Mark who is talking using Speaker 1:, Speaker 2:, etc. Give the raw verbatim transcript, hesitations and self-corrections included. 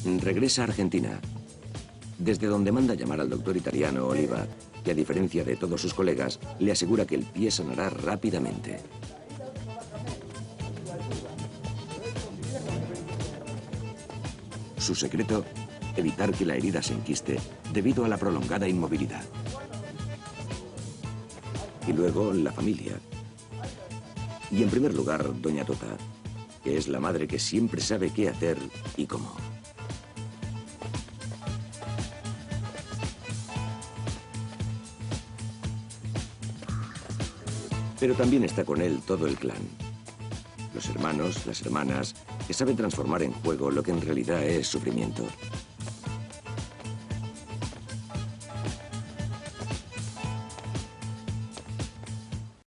Speaker 1: Regresa a Argentina, desde donde manda llamar al doctor italiano Oliva, que a diferencia de todos sus colegas, le asegura que el pie sanará rápidamente. Su secreto, evitar que la herida se enquiste debido a la prolongada inmovilidad. Y luego la familia. Y en primer lugar, doña Tota, que es la madre que siempre sabe qué hacer y cómo. Pero también está con él todo el clan. Los hermanos, las hermanas, que saben transformar en juego lo que en realidad es sufrimiento.